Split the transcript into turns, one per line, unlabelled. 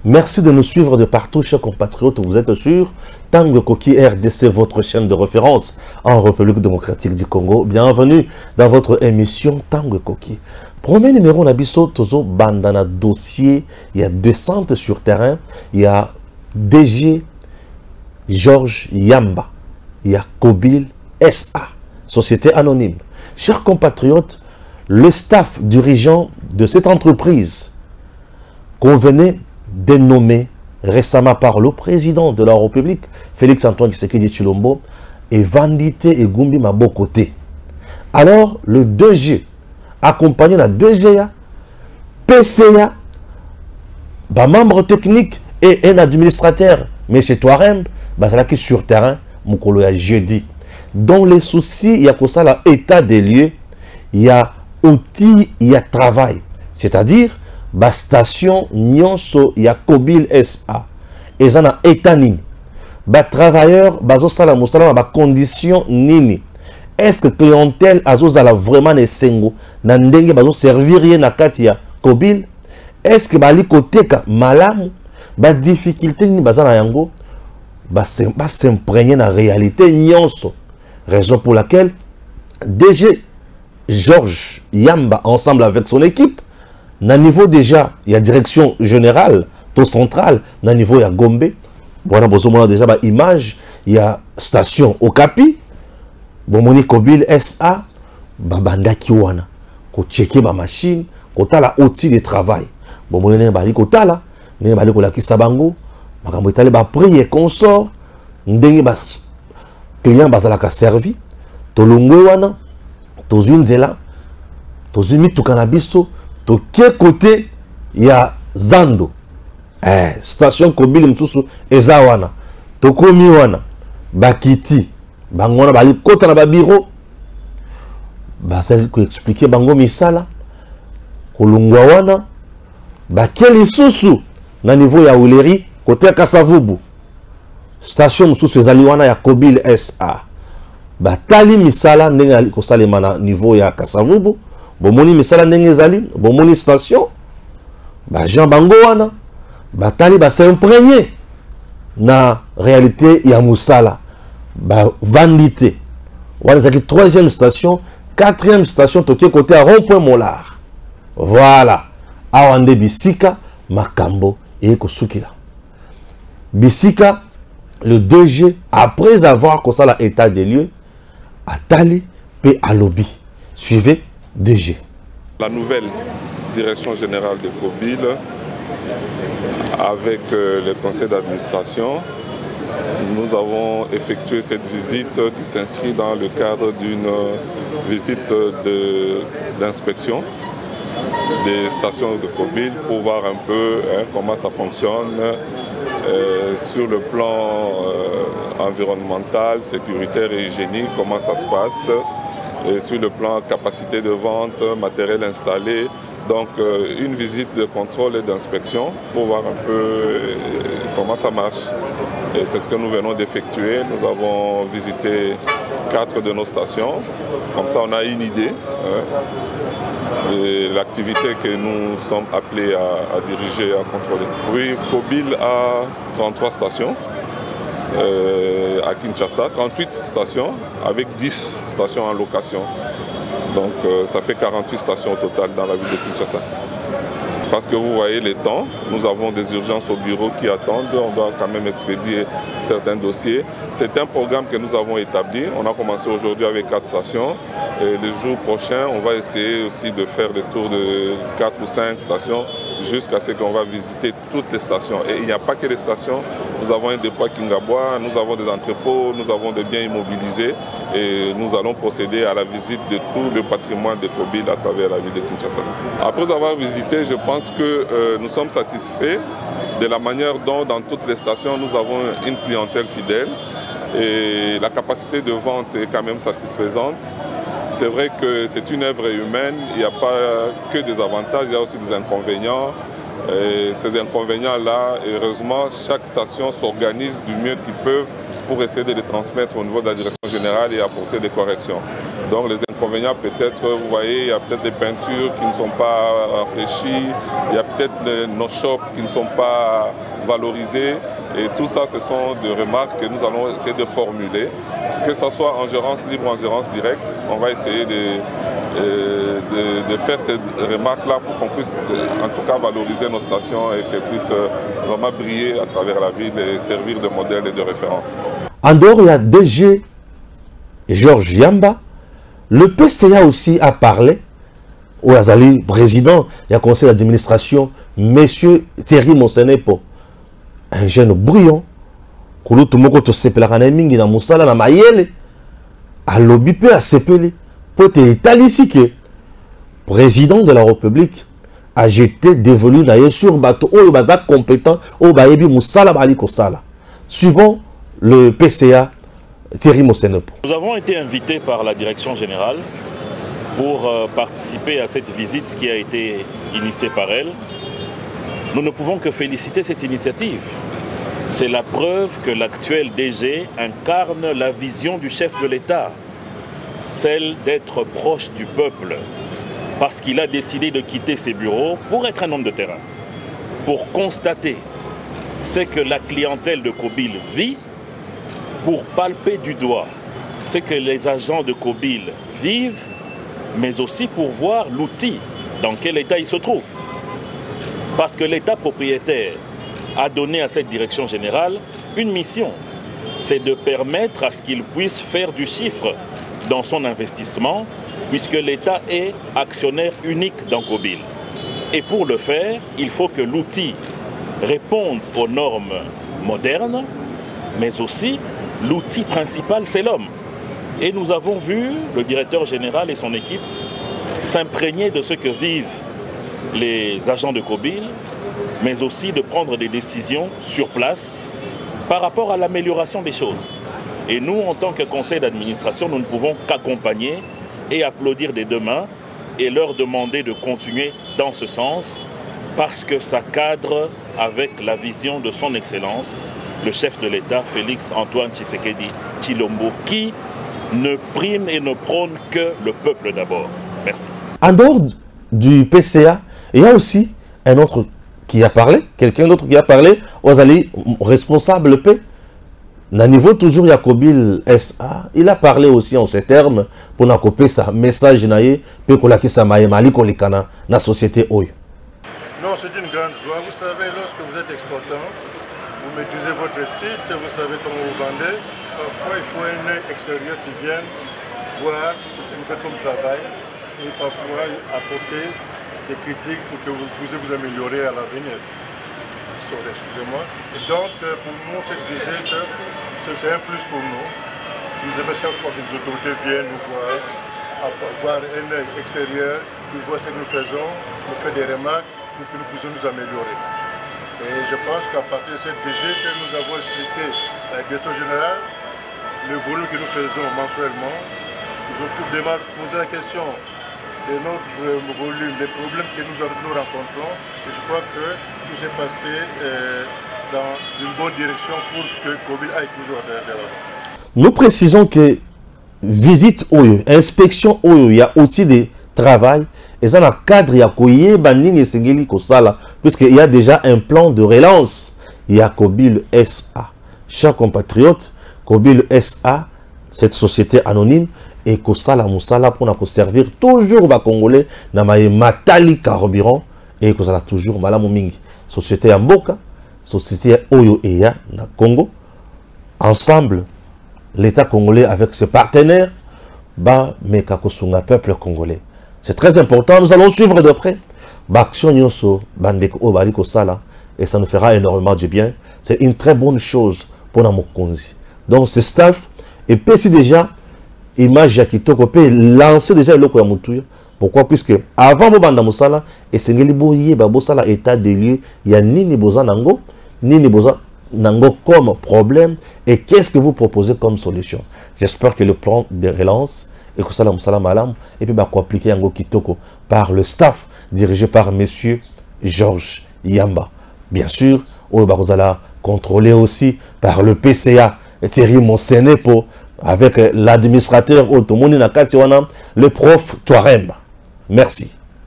Merci de nous suivre de partout, chers compatriotes. Vous êtes sur Tango Koki RDC, votre chaîne de référence en République démocratique du Congo. Bienvenue dans votre émission Tango Koki. Premier numéro, Nabiso Tozo Bandana dossier. Il y a descente sur terrain. Il y a DG Georges Yamba. Il y a Kobil SA, Société Anonyme. Chers compatriotes, le staff dirigeant de cette entreprise qu'on venait de nommer récemment par le président de la République, Félix Antoine Tshisekedi Tshilombo, et Vandité et Gumbi Mabokote. Alors, le 2G, accompagné de la 2GA, PCA, membre technique et un administrateur, M. Touarem, c'est là qui sur terrain, Moukolo ya jeudi. Dans les soucis, il y a que ça, l'état des lieux, il y a outils, il y a travail. C'est-à-dire, la station Nyonso, il y a Kobil SA. Et ça na état nini. Les travailleurs, bazo sala musala na condition nini. Est-ce que clientèle azozala vraiment ne sengo na ndenge bazo servir ye na kati ya Kobil? Est-ce que bali koteka malamu ba difficulté ni bazana yango ba s'imprégner na réalité Nyonso. Raison pour laquelle DG Georges Yamba ensemble avec son équipe na niveau déjà, il y a direction générale, taux central, na niveau il y a Gombe. Bon, on a déjà image, il y a station Okapi. Bon, moni Kobil SA, babanda kiwana, ko checker ma machine, ko tala outil de travail. Bon, moni ne bali ko tala, ne bali ko la kisabango, makambo etale ba prix et consort, ndenge ba client bazala ka servi, to longwe wana, to zunzela, to zumi to cannabiso. De quel côté il y a Zando, station Kobil Msusu Ezawana, Tokomi wana, Bakiti, Bangona bali kota na ba bureau, ça ko expliquer bango misala, kolungwa wana, bakeli susu na niveau ya Uleri côté Kasavubu, station Msusu ezali wana ya Kobil SA, batali misala ndenge ali ko salema na niveau ya Kasavubu. Bomoni misala ndenge zali, bomoni station, Jean Bango wana, batali s'imprégner na réalité ya musala, vandité. Wana zaki troisième station, quatrième station toke côté à rond-point Molar. Voilà. Awande Bisika, Makambo et Kosukila. Bisika, le 2G, après avoir constaté l'état des lieux, à Tali et à Lobby. Suivez DG.
La nouvelle direction générale de Kobil, avec le conseil d'administration, nous avons effectué cette visite qui s'inscrit dans le cadre d'une visite d'inspection des stations de Kobil pour voir un peu comment ça fonctionne sur le plan environnemental, sécuritaire et hygiénique, comment ça se passe. Et sur le plan capacité de vente, matériel installé. Donc une visite de contrôle et d'inspection pour voir un peu comment ça marche. Et c'est ce que nous venons d'effectuer. Nous avons visité 4 de nos stations. Comme ça on a une idée de l'activité que nous sommes appelés à diriger, à contrôler. Oui, Kobil a 33 stations. À Kinshasa, 38 stations avec 10 stations en location. Donc ça fait 48 stations au total dans la ville de Kinshasa. Parce que vous voyez les temps, nous avons des urgences au bureau qui attendent, on doit quand même expédier certains dossiers. C'est un programme que nous avons établi, on a commencé aujourd'hui avec 4 stations. Et les jours prochains, on va essayer aussi de faire des tours de 4 ou 5 stations jusqu'à ce qu'on va visiter toutes les stations. Et il n'y a pas que les stations, nous avons un dépôt à Kingabois, nous avons des entrepôts, nous avons des biens immobilisés et nous allons procéder à la visite de tout le patrimoine de Kobil à travers la ville de Kinshasa. Après avoir visité, je pense que nous sommes satisfaits de la manière dont dans toutes les stations nous avons une clientèle fidèle et la capacité de vente est quand même satisfaisante. C'est vrai que c'est une œuvre humaine, il n'y a pas que des avantages, il y a aussi des inconvénients. Et ces inconvénients-là, heureusement, chaque station s'organise du mieux qu'ils peuvent pour essayer de les transmettre au niveau de la direction générale et apporter des corrections. Donc les inconvénients peut-être, vous voyez, il y a peut-être des peintures qui ne sont pas rafraîchies, il y a peut-être nos shops qui ne sont pas valorisés. Et tout ça, ce sont des remarques que nous allons essayer de formuler. Que ce soit en gérance libre ou en gérance directe, on va essayer de faire ces remarques-là pour qu'on puisse en tout cas valoriser nos stations et qu'elles puissent vraiment briller à travers la ville et servir de modèle et de référence.
En dehors, il y a DG Georges Yamba. Le PCA aussi a parlé au Azali, président, il y a conseil d'administration, monsieur Thierry Monsenepo, un jeune brillant, kulu tumoko to sepelaka na mingi na musala na mayele, a lobby pe a sepeli, pour te italisi que président de la République a jeté dévolu na sur bateau, ou baza compétent, ou baebi musala bali kosala. Suivant le PCA, Thierry Monsenepo.
Nous avons été invités par la direction générale pour participer à cette visite qui a été initiée par elle. Nous ne pouvons que féliciter cette initiative. C'est la preuve que l'actuel DG incarne la vision du chef de l'État, celle d'être proche du peuple, parce qu'il a décidé de quitter ses bureaux pour être un homme de terrain, pour constater ce que la clientèle de Kobil vit, pour palper du doigt ce que les agents de Kobil vivent, mais aussi pour voir l'outil dans quel état il se trouve. Parce que l'État propriétaire a donné à cette direction générale une mission, c'est de permettre à ce qu'il puisse faire du chiffre dans son investissement, puisque l'État est actionnaire unique dans Kobil. Et pour le faire, il faut que l'outil réponde aux normes modernes, mais aussi l'outil principal, c'est l'homme. Et nous avons vu le directeur général et son équipe s'imprégner de ce que vivent les agents de Kobil, mais aussi de prendre des décisions sur place par rapport à l'amélioration des choses. Et nous, en tant que conseil d'administration, nous ne pouvons qu'accompagner et applaudir des deux mains et leur demander de continuer dans ce sens parce que ça cadre avec la vision de son Excellence, le chef de l'État, Félix Antoine Tshisekedi Tshilombo, qui ne prime et ne prône que le peuple d'abord. Merci. En
dehors du PCA, il y a aussi un autre qui a parlé, quelqu'un d'autre qui a parlé, aux alliés responsables paix. Au niveau toujours Yakobil SA, il a parlé aussi en ces termes pour nous couper sa message naïe, pour qu'on l'ait sa maïmali qu'on l'ait dans la société.
Non, c'est une grande joie. Vous savez, lorsque vous êtes exportant, vous maîtrisez votre site, vous savez comment vous vendez. Parfois, il faut un œil extérieur qui vienne voir ce que vous faites comme travail et parfois apporter des critiques pour que vous puissiez vous améliorer à l'avenir. Excusez-moi. Et donc, pour nous, cette visite, c'est un plus pour nous. Nous aimons chaque fois que les autorités viennent nous voir un œil extérieur, pour voir ce que nous faisons, nous faire des remarques pour que nous puissions nous améliorer. Et je pense qu'à partir de cette visite, nous avons expliqué à la direction générale le volume que nous faisons mensuellement. Nous avons posé la question de notre volume, des problèmes que nous rencontrons. Et je crois que tout s'est passé dans une bonne direction pour que Kobil aille toujours de l'avant.
Nous précisons que visite OYO, inspection OYO, il y a aussi des travail. Et ça, dans le cadre, il y a Koye, Banini, Sengeli, Kosala, puisqu'il y a déjà un plan de relance. Il y a Kobil SA. Chers compatriotes, Kobil SA, cette société anonyme, et Kosala Moussala pour nous servir toujours les Congolais, dans Matali Carburant, et Kosala toujours Malamu Mingi. Société Amboka, société Oyo Eya, na Congo. Ensemble, l'État congolais avec ses partenaires, ba Mekakosunga, peuple congolais. C'est très important, nous allons suivre de près. Baction Nyoso, Bandeko Obaliko Sala, et ça nous fera énormément du bien. C'est une très bonne chose pour Namokonzi. Donc ce staff, et puis si déjà, image Yakitoko peut lancer déjà le Koyamoutuya. Pourquoi? Puisque avant Bobanda Moussala, et Sengeli Boye, Babosala, état des lieux, il y a Nini Boza Nango, Nini Boza Nango comme problème, et qu'est-ce que vous proposez comme solution? J'espère que le plan de relance, et que ça malam, et puis appliquer Yango Kitoko par le staff dirigé par monsieur Georges Yamba. Bien sûr, on va contrôler aussi par le PCA, Thierry Monsenepo, avec l'administrateur Otomoni Nakati wana, le prof Touaremba. Merci.